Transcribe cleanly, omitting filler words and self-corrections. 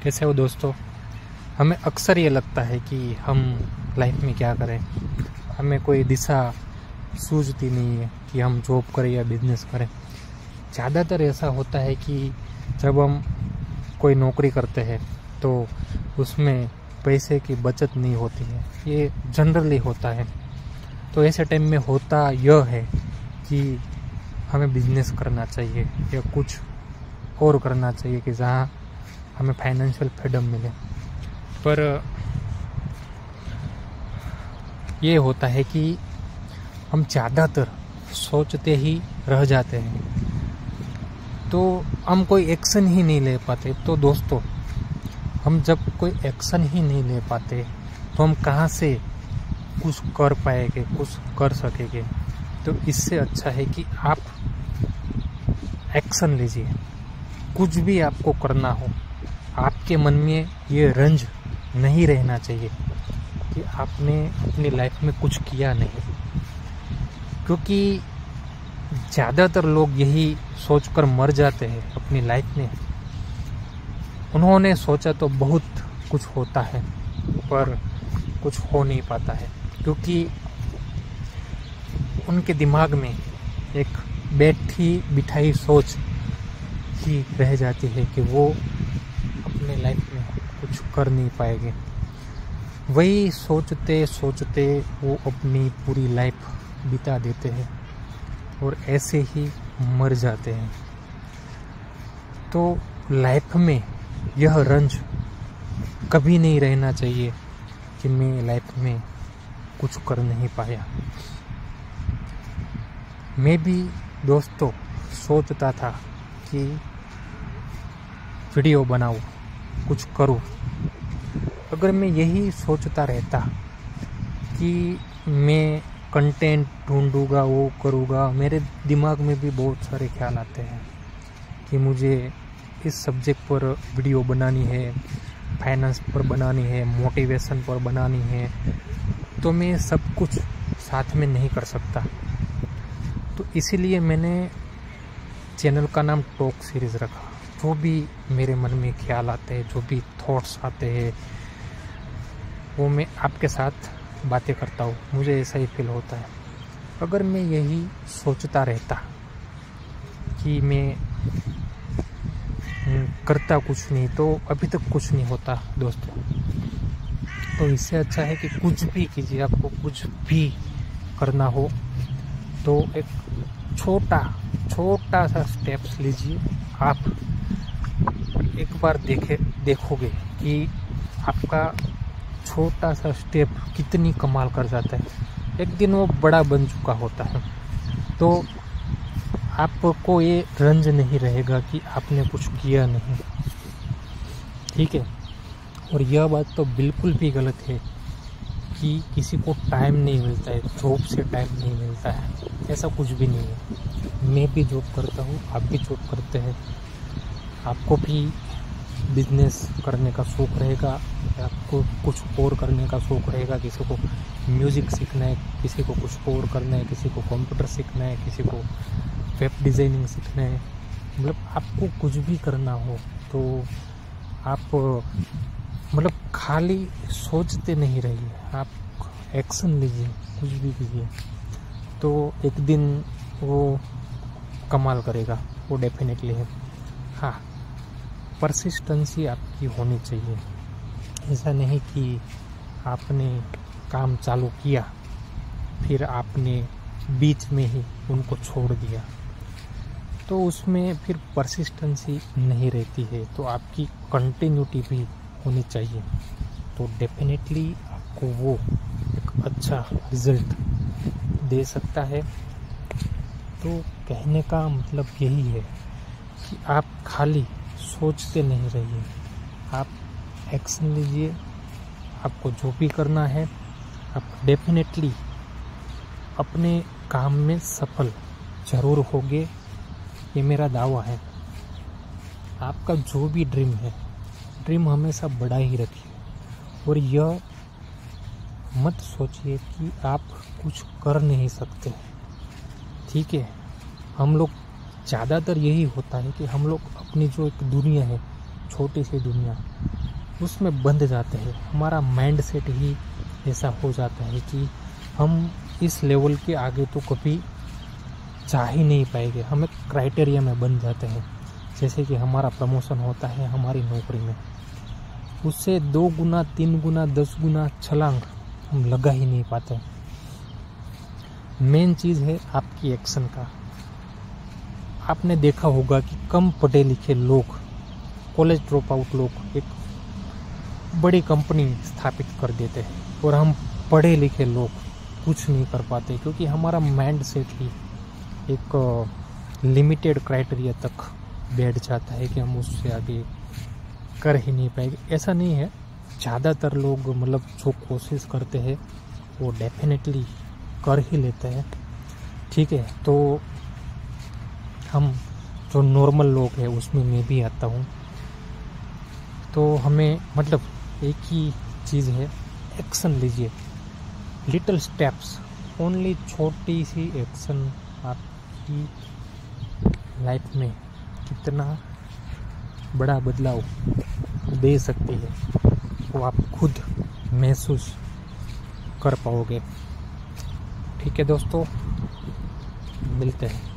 कैसे हो दोस्तों। हमें अक्सर ये लगता है कि हम लाइफ में क्या करें, हमें कोई दिशा सूझती नहीं है कि हम जॉब करें या बिजनेस करें। ज़्यादातर ऐसा होता है कि जब हम कोई नौकरी करते हैं तो उसमें पैसे की बचत नहीं होती है, ये जनरली होता है। तो ऐसे टाइम में होता यह है कि हमें बिजनेस करना चाहिए या कुछ और करना चाहिए कि जहाँ हमें फाइनेंशियल फ्रीडम मिले। पर ये होता है कि हम ज़्यादातर सोचते ही रह जाते हैं, तो हम कोई एक्शन ही नहीं ले पाते। तो दोस्तों, हम जब कोई एक्शन ही नहीं ले पाते तो हम कहाँ से कुछ कर पाएंगे, कुछ कर सकेंगे। तो इससे अच्छा है कि आप एक्शन लीजिए। कुछ भी आपको करना हो, आपके मन में ये रंज नहीं रहना चाहिए कि आपने अपनी लाइफ में कुछ किया नहीं, क्योंकि ज़्यादातर लोग यही सोचकर मर जाते हैं अपनी लाइफ में। उन्होंने सोचा तो बहुत कुछ होता है पर कुछ हो नहीं पाता है, क्योंकि उनके दिमाग में एक बैठी बिठाई सोच ही रह जाती है कि वो अपने लाइफ में कुछ कर नहीं पाएंगे। वही सोचते सोचते वो अपनी पूरी लाइफ बिता देते हैं और ऐसे ही मर जाते हैं। तो लाइफ में यह रंज कभी नहीं रहना चाहिए कि मैं लाइफ में कुछ कर नहीं पाया। मैं भी दोस्तों सोचता था कि वीडियो बनाऊं, कुछ करूं। अगर मैं यही सोचता रहता कि मैं कंटेंट ढूंढूंगा, वो करूंगा, मेरे दिमाग में भी बहुत सारे ख्याल आते हैं कि मुझे इस सब्जेक्ट पर वीडियो बनानी है, फाइनेंस पर बनानी है, मोटिवेशन पर बनानी है। तो मैं सब कुछ साथ में नहीं कर सकता। तो इसीलिए मैंने चैनल का नाम टॉक सीरीज़ रखा। जो भी मेरे मन में ख्याल आते हैं, जो भी थॉट्स आते हैं, वो मैं आपके साथ बातें करता हूँ। मुझे ऐसा ही फील होता है। अगर मैं यही सोचता रहता कि मैं करता कुछ नहीं, तो अभी तक कुछ नहीं होता दोस्तों। तो इससे अच्छा है कि कुछ भी कीजिए। आपको कुछ भी करना हो तो एक छोटा सा स्टेप्स लीजिए। आप एक बार देखोगे कि आपका छोटा सा स्टेप कितनी कमाल कर जाता है। एक दिन वो बड़ा बन चुका होता है, तो आपको ये रंज नहीं रहेगा कि आपने कुछ किया नहीं। ठीक है। और यह बात तो बिल्कुल भी गलत है कि किसी को टाइम नहीं मिलता है, जॉब से टाइम नहीं मिलता है। ऐसा कुछ भी नहीं है। मैं भी जॉब करता हूँ, आप भी जॉब करते हैं। आपको भी बिजनेस करने का शौक़ रहेगा, आपको कुछ और करने का शौक़ रहेगा। किसी को म्यूज़िक सीखना है, किसी को कुछ और करना है, किसी को कंप्यूटर सीखना है, किसी को वेब डिज़ाइनिंग सीखना है। मतलब आपको कुछ भी करना हो तो आप मतलब खाली सोचते नहीं रहिए, आप एक्शन लीजिए, कुछ भी कीजिए। तो एक दिन वो कमाल करेगा, वो डेफिनेटली है। हाँ, परसिस्टेंसी आपकी होनी चाहिए। ऐसा नहीं कि आपने काम चालू किया फिर आपने बीच में ही उनको छोड़ दिया, तो उसमें फिर परसिस्टेंसी नहीं रहती है। तो आपकी कंटिन्यूटी भी होनी चाहिए, तो डेफिनेटली आपको वो एक अच्छा रिज़ल्ट दे सकता है। तो कहने का मतलब यही है कि आप खाली सोचते नहीं रहिए, आप एक्शन लीजिए। आपको जो भी करना है, आप डेफिनेटली अपने काम में सफल ज़रूर होगे, ये मेरा दावा है। आपका जो भी ड्रीम है, ड्रीम हमेशा बड़ा ही रखिए। और यह मत सोचिए कि आप कुछ कर नहीं सकते। ठीक है। हम लोग ज़्यादातर यही होता है कि हम लोग अपनी जो एक दुनिया है, छोटी सी दुनिया, उसमें बंध जाते हैं। हमारा माइंड सेट ही ऐसा हो जाता है कि हम इस लेवल के आगे तो कभी जा ही नहीं पाएंगे। हम एक क्राइटेरिया में बन जाते हैं। जैसे कि हमारा प्रमोशन होता है हमारी नौकरी में, उससे 2 गुना 3 गुना 10 गुना छलांग हम लगा ही नहीं पाते। मेन चीज़ है आपकी एक्शन का। आपने देखा होगा कि कम पढ़े लिखे लोग, कॉलेज ड्रॉप आउट लोग एक बड़ी कंपनी स्थापित कर देते हैं, और हम पढ़े लिखे लोग कुछ नहीं कर पाते, क्योंकि हमारा माइंड सेट ही एक लिमिटेड क्राइटेरिया तक बैठ जाता है कि हम उससे आगे कर ही नहीं पाएंगे। ऐसा नहीं है, ज़्यादातर लोग मतलब जो कोशिश करते हैं वो डेफिनेटली कर ही लेते हैं। ठीक है, तो हम जो नॉर्मल लोग हैं उसमें मैं भी आता हूँ। तो हमें मतलब एक ही चीज़ है, एक्शन लीजिए, लिटिल स्टेप्स, ओनली छोटी सी एक्शन आपकी लाइफ में कितना बड़ा बदलाव दे सकती है वो आप खुद महसूस कर पाओगे। ठीक है दोस्तों, मिलते हैं।